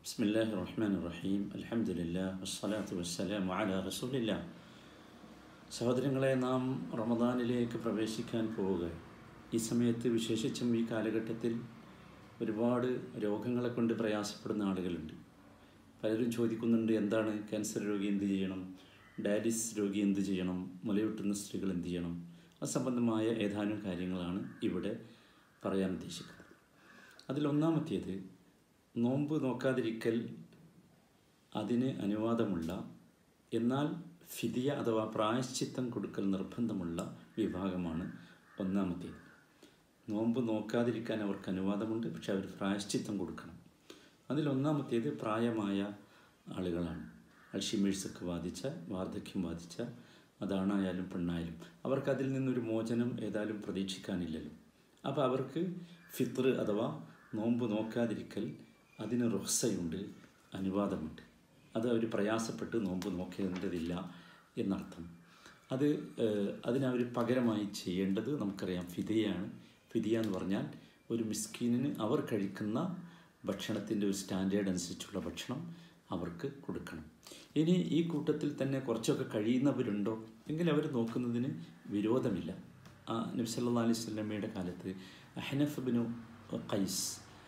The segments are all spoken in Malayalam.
ബിസ്മില്ലാഹിർ റഹ്മാനിർ റഹീം അൽഹംദുലില്ലാഹി വസ്സലാത്തു വസ്സലാമു അലാ റസൂലില്ലാഹ്. സഹോദരങ്ങളെ, നാം റമദാനിലേക്ക് പ്രവേശിക്കാൻ പോവുക. ഈ സമയത്ത്, വിശേഷിച്ചും ഈ കാലഘട്ടത്തിൽ, ഒരുപാട് രോഗങ്ങളെ കൊണ്ട് പ്രയാസപ്പെടുന്ന ആളുകളുണ്ട്. പലരും ചോദിക്കുന്നുണ്ട്, എന്താണ് ക്യാൻസർ രോഗി എന്ത് ചെയ്യണം, ഡയാലിസിസ് രോഗി എന്ത് ചെയ്യണം, മുലയൂട്ടുന്ന സ്ത്രീകൾ എന്ത് ചെയ്യണം? അത് സംബന്ധമായ ഏതാനും കാര്യങ്ങളാണ് ഇവിടെ പറയാൻ ഉദ്ദേശിക്കുന്നത്. അതിലൊന്നാമത്തേത്, നോമ്പ് നോക്കാതിരിക്കൽ അതിന് അനുവാദമുള്ള, എന്നാൽ ഫിദിയ അഥവാ പ്രായശ്ചിത്തം കൊടുക്കൽ നിർബന്ധമുള്ള വിഭാഗമാണ് ഒന്നാമത്തേത്. നോമ്പ് നോക്കാതിരിക്കാൻ അവർക്ക് അനുവാദമുണ്ട്, പക്ഷെ അവർ പ്രായശ്ചിത്തം കൊടുക്കണം. അതിലൊന്നാമത്തേത് പ്രായമായ ആളുകളാണ്. അൽഷിമേഴ്സൊക്കെ ബാധിച്ച, വാർദ്ധക്യം ബാധിച്ച, അതാണായാലും പെണ്ണായാലും അവർക്കതിൽ നിന്നൊരു മോചനം ഏതായാലും പ്രതീക്ഷിക്കാനില്ലല്ലോ. അപ്പോൾ അവർക്ക് ഫിത്ർ അഥവാ നോമ്പ് നോക്കാതിരിക്കൽ അതിന് റുഖ്സയുണ്ട്, അനുവാദമുണ്ട്. അത് അവർ പ്രയാസപ്പെട്ട് നോമ്പ് നോക്കേണ്ടതില്ല എന്നർത്ഥം. അതിനവർ പകരമായി ചെയ്യേണ്ടത് നമുക്കറിയാം, ഫിദിയയാണ്. ഫിദിയ എന്ന് പറഞ്ഞാൽ ഒരു മിസ്കീനിന് അവർ കഴിക്കുന്ന ഭക്ഷണത്തിൻ്റെ ഒരു സ്റ്റാൻഡേർഡ് അനുസരിച്ചുള്ള ഭക്ഷണം അവർക്ക് കൊടുക്കണം. ഇനി ഈ കൂട്ടത്തിൽ തന്നെ കുറച്ചൊക്കെ കഴിയുന്നവരുണ്ടോ എങ്കിൽ അവർ നോക്കുന്നതിന് വിരോധമില്ല. നബി സല്ലല്ലാഹു അലൈഹി വസല്ലമയുടെ കാലത്ത് അഹ്നഫ് ഇബ്നു ഖൈസ്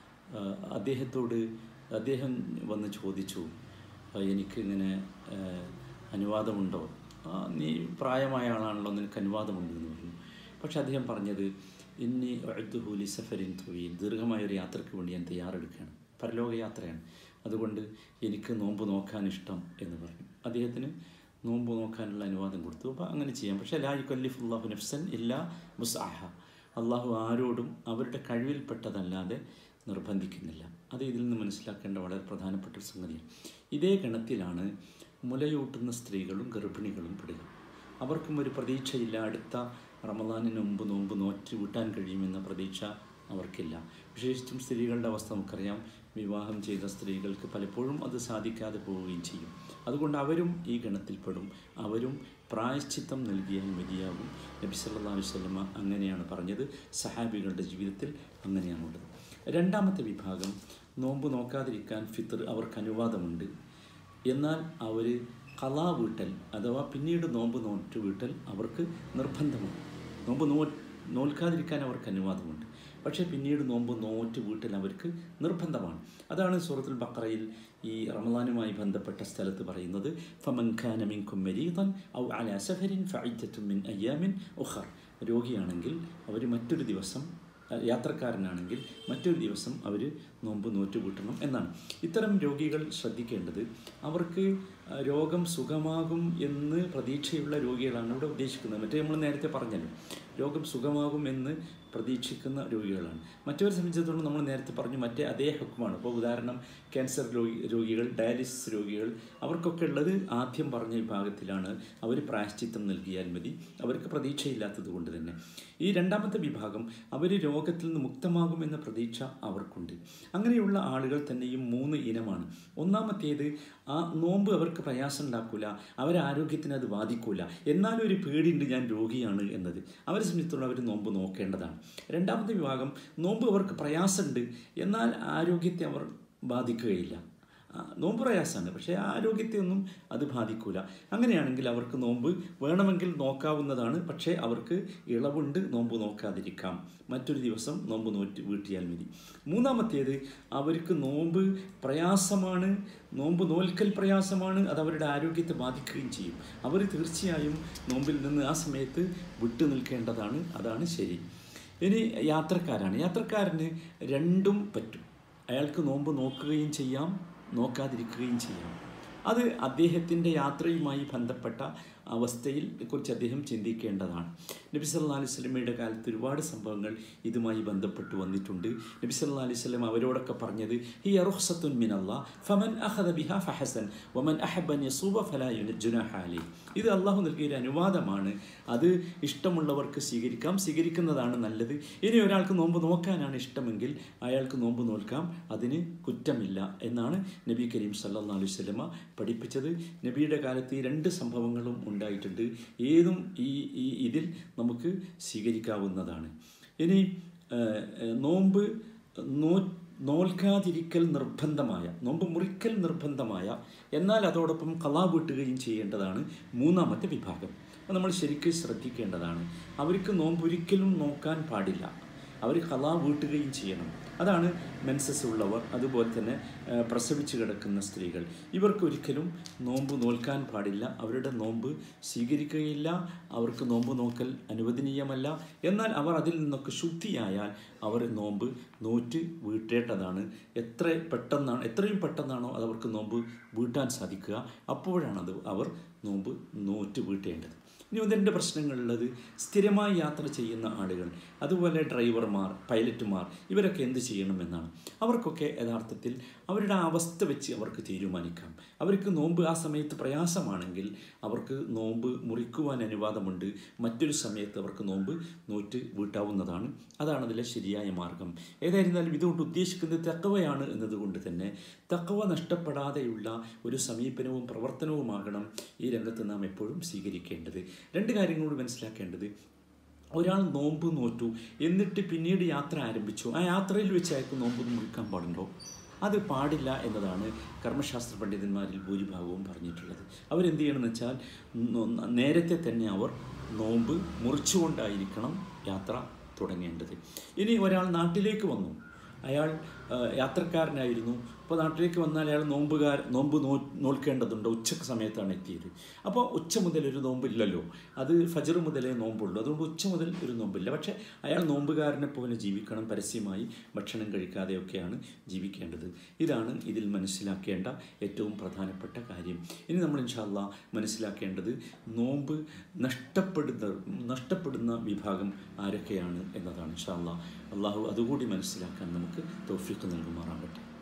അദ്ദേഹം വന്ന് ചോദിച്ചു, എനിക്കിങ്ങനെ അനുവാദമുണ്ടോ? നീ പ്രായമായ ആളാണല്ലോ, നിനക്ക് അനുവാദമുണ്ട് എന്ന് പറഞ്ഞു. പക്ഷെ അദ്ദേഹം പറഞ്ഞത്, ഇന്നി ഉഅദ്ദുഹു ലി സഫരിൻ ത്വീൽ, ദീർഘമായൊരു യാത്രയ്ക്ക് വേണ്ടി ഞാൻ തയ്യാറെടുക്കുകയാണ്, പരലോകയാത്രയാണ്, അതുകൊണ്ട് എനിക്ക് നോമ്പ് നോക്കാൻ ഇഷ്ടം എന്ന് പറഞ്ഞു. അദ്ദേഹത്തിന് നോമ്പ് നോക്കാനുള്ള അനുവാദം കൊടുത്തു. അപ്പോൾ അങ്ങനെ ചെയ്യാം. പക്ഷേ ലാ യുകല്ലിഫുല്ലാഹു നഫ്സൻ ഇല്ലാ വുസ്അഹ, അള്ളാഹു ആരോടും അവരുടെ കഴിവിൽപ്പെട്ടതല്ലാതെ നിർബന്ധിക്കുന്നില്ല. അത് ഇതിൽ നിന്ന് മനസ്സിലാക്കേണ്ട വളരെ പ്രധാനപ്പെട്ട ഒരു സംഗതിയാണ്. ഇതേ ഗണത്തിലാണ് മുലയൂട്ടുന്ന സ്ത്രീകളും ഗർഭിണികളും പെടുക. അവർക്കും ഒരു പ്രതീക്ഷയില്ല, അടുത്ത റമദാനിന് മുമ്പ് നോമ്പ് നോറ്റ് വീട്ടാൻ കഴിയുമെന്ന പ്രതീക്ഷ അവർക്കില്ല. വിശേഷിച്ചും സ്ത്രീകളുടെ അവസ്ഥ നമുക്കറിയാം. വിവാഹം ചെയ്ത സ്ത്രീകൾക്ക് പലപ്പോഴും അത് സാധിക്കാതെ പോവുകയും ചെയ്യും. അതുകൊണ്ട് അവരും ഈ ഗണത്തിൽപ്പെടും. അവരും പ്രായശ്ചിത്തം നൽകിയാൽ മതിയാകും. നബി സല്ലല്ലാഹു അലൈഹി വസല്ലമ അങ്ങനെയാണ് പറഞ്ഞത്. സഹാബികളുടെ ജീവിതത്തിൽ അങ്ങനെയാണുള്ളത്. രണ്ടാമത്തെ വിഭാഗം, നോമ്പ് നോക്കാതിരിക്കാൻ ഫിത്ർ അവർക്ക് അനുവാദമുണ്ട്, എന്നാൽ അവർ ഖളാ വീട്ടൽ അഥവാ പിന്നീട് നോമ്പ് നോറ്റ് വീട്ടൽ അവർക്ക് നിർബന്ധമാണ്. നോമ്പ് നോൽക്കാതിരിക്കാൻ അവർക്ക് അനുവാദമുണ്ട്, പക്ഷേ പിന്നീട് നോമ്പ് നോറ്റ് വീട്ടൽ അവർക്ക് നിർബന്ധമാണ്. അതാണ് സൂറത്തുൽ ബഖറയിൽ ഈ റമദാനുമായി ബന്ധപ്പെട്ട സ്ഥലത്ത് പറയുന്നത്, ഫമൻ കാന മിൻകും മരീദൻ ഔ അലാ സഫരിൻ ഫഇദ്ദത്തും മിൻ അയ്യാമിൻ ഉഖർ. രോഗിയാണെങ്കിൽ അവർ മറ്റൊരു ദിവസം, യാത്രക്കാരനാണെങ്കിൽ മറ്റൊരു ദിവസം അവർ നോമ്പ് നോറ്റ് വീട്ടണം എന്നാണ്. ഇത്തരം രോഗികൾ ശ്രദ്ധിക്കേണ്ടത്, അവർക്ക് രോഗം സുഖമാകും എന്ന് പ്രതീക്ഷയുള്ള രോഗികളാണ് ഇവിടെ ഉദ്ദേശിക്കുന്നത്. മറ്റേ നമ്മൾ നേരത്തെ പറഞ്ഞല്ലോ, രോഗം സുഖമാകും എന്ന് പ്രതീക്ഷിക്കുന്ന രോഗികളാണ്. മറ്റവരെ സംബന്ധിച്ചിടത്തോളം നമ്മൾ നേരത്തെ പറഞ്ഞു, മറ്റേ അതേ ഹുക്മാണ്. ഇപ്പോൾ ഉദാഹരണം, ക്യാൻസർ രോഗികൾ, ഡയാലിസിസ് രോഗികൾ, അവർക്കൊക്കെ ഉള്ളത് ആദ്യം പറഞ്ഞ വിഭാഗത്തിലാണ്. അവർ പ്രായശ്ചിത്തം നൽകിയാൽ മതി, അവർക്ക് പ്രതീക്ഷയില്ലാത്തത് കൊണ്ട് തന്നെ. ഈ രണ്ടാമത്തെ വിഭാഗം, അവർ രോഗത്തിൽ നിന്ന് മുക്തമാകുമെന്ന പ്രതീക്ഷ അവർക്കുണ്ട്. അങ്ങനെയുള്ള ആളുകൾ തന്നെയും 3 ഇനമാണ്. ഒന്നാമത്തേത്, ആ നോമ്പ് അവർക്ക് പ്രയാസം ഉണ്ടാക്കില്ല, അവരെ ആരോഗ്യത്തിന് അത് ബാധിക്കില്ല, എന്നാലും ഒരു പേടിയുണ്ട്, ഞാൻ രോഗിയാണ് എന്നത്. അവരെ സംബന്ധിച്ചിടത്തോളം അവർ നോമ്പ് നോക്കേണ്ടതാണ്. രണ്ടാമത്തെ വിഭാഗം, നോമ്പ് അവർക്ക് പ്രയാസമുണ്ട്, എന്നാൽ ആരോഗ്യത്തെ അവർ ബാധിക്കുകയില്ല. നോമ്പ് പ്രയാസമാണ്, പക്ഷേ ആരോഗ്യത്തെ ഒന്നും അത് ബാധിക്കില്ല. അങ്ങനെയാണെങ്കിൽ അവർക്ക് നോമ്പ് വേണമെങ്കിൽ നോക്കാവുന്നതാണ്, പക്ഷേ അവർക്ക് ഇളവുണ്ട്, നോമ്പ് നോക്കാതിരിക്കാം, മറ്റൊരു ദിവസം നോമ്പ് നോറ്റ് വീട്ടിയാൽ മതി. മൂന്നാമത്തേത്, അവർക്ക് നോമ്പ് പ്രയാസമാണ്, നോമ്പ് നോൽക്കൽ പ്രയാസമാണ്, അത് അവരുടെ ആരോഗ്യത്തെ ബാധിക്കുകയും ചെയ്യും. അവർ തീർച്ചയായും നോമ്പിൽ നിന്ന് ആ സമയത്ത് വിട്ടു നിൽക്കേണ്ടതാണ്. അതാണ് ശരി. ഇനി യാത്രക്കാരന് രണ്ടും പറ്റും. അയാൾക്ക് നോമ്പ് നോക്കുകയും ചെയ്യാം, നോക്കാതിരിക്കുകയും ചെയ്യാം. അത് അദ്ദേഹത്തിൻ്റെ യാത്രയുമായി ബന്ധപ്പെട്ട അവസ്ഥയിൽ കുറിച്ച് അദ്ദേഹം ചിന്തിക്കേണ്ടതാണ്. നബി സല്ലല്ലാഹു അലൈഹി വസല്ലമയുടെ കാലത്ത് ഒരുപാട് സംഭവങ്ങൾ ഇതുമായി ബന്ധപ്പെട്ട് വന്നിട്ടുണ്ട്. നബി സല്ലല്ലാഹു അലൈഹി വസല്ലം അവരോടൊക്കെ പറഞ്ഞത്, ഹിയ റുഖ്സത്തുൻ മിനല്ലാഹ് ഫമൻ അഖദ ബിഹാ ഫഹസൻ വമൻ അഹബ്ബ അൻ യസൂബ ഫലാ ജുനാഹ അലൈഹി. ഇത് അള്ളാഹു നൽകിയ ഒരു അനുവാദമാണ്. അത് ഇഷ്ടമുള്ളവർക്ക് സ്വീകരിക്കുന്നതാണ് നല്ലത്. ഇനി ഒരാൾക്ക് നോമ്പ് നോക്കാനാണ് ഇഷ്ടമെങ്കിൽ അയാൾക്ക് നോമ്പ് നോൽക്കാം, അതിന് കുറ്റമില്ല എന്നാണ് നബി കരീം സല്ലല്ലാഹു അലൈഹി വസല്ലമ പഠിപ്പിച്ചത്. നബിയുടെ കാലത്ത് ഈ 2 സംഭവങ്ങളും ഉണ്ടായിട്ടുണ്ട്. ഏതും ഇതിൽ നമുക്ക് സ്വീകരിക്കാവുന്നതാണ്. ഇനി നോമ്പ് നോൽക്കാതിരിക്കൽ നിർബന്ധമായ, നോമ്പ് മുറിക്കൽ നിർബന്ധമായ, എന്നാൽ അതോടൊപ്പം ഖളാ വീട്ടുകയും ചെയ്യേണ്ടതാണ് മൂന്നാമത്തെ വിഭാഗം. അപ്പോൾ നമ്മൾ ശരിക്കും ശ്രദ്ധിക്കേണ്ടതാണ്. അവർക്ക് നോമ്പൊരിക്കലും നോക്കാൻ പാടില്ല, അവർ ഖളാ വീട്ടുകയും ചെയ്യണം. അതാണ് മെൻസസ് ഉള്ളവർ, അതുപോലെ തന്നെ പ്രസവിച്ച് കിടക്കുന്ന സ്ത്രീകൾ. ഇവർക്കൊരിക്കലും നോമ്പ് നോൽക്കാൻ പാടില്ല, അവരുടെ നോമ്പ് സ്വീകരിക്കുകയില്ല, അവർക്ക് നോമ്പ് നോക്കൽ അനുവദനീയമല്ല. എന്നാൽ അവർ അതിൽ നിന്നൊക്കെ ശുദ്ധിയായാൽ അവർ നോമ്പ് നോറ്റ് വീട്ടേണ്ടതാണ്. എത്രയും പെട്ടെന്നാണോ അത് അവർക്ക് നോമ്പ് വീട്ടാൻ സാധിക്കുക, അപ്പോഴാണത് അവർ നോമ്പ് നോറ്റ് വീട്ടേണ്ടത്. ഇനി ഒന്നിൻ്റെ പ്രശ്നങ്ങളുള്ളത് സ്ഥിരമായി യാത്ര ചെയ്യുന്ന ആളുകൾ, അതുപോലെ ഡ്രൈവർമാർ, പൈലറ്റുമാർ, ഇവരൊക്കെ എന്ത് ചെയ്യണമെന്നാണ്. അവർക്കൊക്കെ യഥാർത്ഥത്തിൽ അവരുടെ അവസ്ഥ വെച്ച് അവർക്ക് തീരുമാനിക്കാം. അവർക്ക് നോമ്പ് ആ സമയത്ത് പ്രയാസമാണെങ്കിൽ അവർക്ക് നോമ്പ് മുറിക്കുവാൻ അനുവാദമുണ്ട്. മറ്റൊരു സമയത്ത് അവർക്ക് നോമ്പ് നോറ്റ് വീട്ടാവുന്നതാണ്. അതാണ് അതിലെ ശരിയായ മാർഗം. ഏതായിരുന്നാലും ഇതുകൊണ്ട് ഉദ്ദേശിക്കുന്നത് തഖ്വയാണ് എന്നതുകൊണ്ട് തന്നെ തഖ്വ നഷ്ടപ്പെടാതെയുള്ള ഒരു സമീപനവും പ്രവർത്തനവുമാകണം ഈ രംഗത്ത് നാം എപ്പോഴും സ്വീകരിക്കേണ്ടത്. രണ്ട് കാര്യങ്ങളോട് മനസ്സിലാക്കേണ്ടത്, ഒരാൾ നോമ്പ് നോറ്റു എന്നിട്ട് പിന്നീട് യാത്ര ആരംഭിച്ചു, ആ യാത്രയിൽ വെച്ച് അയാൾക്ക് നോമ്പ് മുറിക്കാൻ പാടുണ്ടോ? അത് പാടില്ല എന്നതാണ് കർമ്മശാസ്ത്ര പണ്ഡിതന്മാരിൽ ഭൂരിഭാഗവും പറഞ്ഞിട്ടുള്ളത്. അവരെന്ത് ചെയ്യണമെന്ന് വെച്ചാൽ നേരത്തെ തന്നെ അവർ നോമ്പ് മുറിച്ചുകൊണ്ടായിരിക്കണം യാത്ര തുടങ്ങേണ്ടത്. ഇനി ഒരാൾ നാട്ടിലേക്ക് വന്നു, അയാൾ യാത്രക്കാരനായിരുന്നു, അപ്പോൾ നാട്ടിലേക്ക് വന്നാൽ അയാൾ നോമ്പ് നോൽക്കേണ്ടതുണ്ട്. ഉച്ചക്ക് സമയത്താണ് എത്തിയത്, അപ്പോൾ ഉച്ച മുതൽ ഒരു നോമ്പില്ലല്ലോ, അത് ഫജ്ർ മുതലേ നോമ്പുള്ളൂ, അതുകൊണ്ട് ഉച്ച മുതൽ ഒരു നോമ്പില്ല. പക്ഷേ അയാൾ നോമ്പുകാരനെ പോലെ ജീവിക്കണം, പരസ്യമായി ഭക്ഷണം കഴിക്കാതെയൊക്കെയാണ് ജീവിക്കേണ്ടത്. ഇതാണ് ഇതിൽ മനസ്സിലാക്കേണ്ട ഏറ്റവും പ്രധാനപ്പെട്ട കാര്യം. ഇനി നമ്മൾ ഇൻഷാ അല്ലാഹ് മനസ്സിലാക്കേണ്ടത് നോമ്പ് നഷ്ടപ്പെടുന്ന വിഭാഗം ആരൊക്കെയാണ് എന്നതാണ്. ഇൻഷാ അല്ലാഹ് അള്ളാഹു അതുകൂടി മനസ്സിലാക്കാൻ നമുക്ക് തൗഫീഖ് നൽകുമാറാകട്ടെ.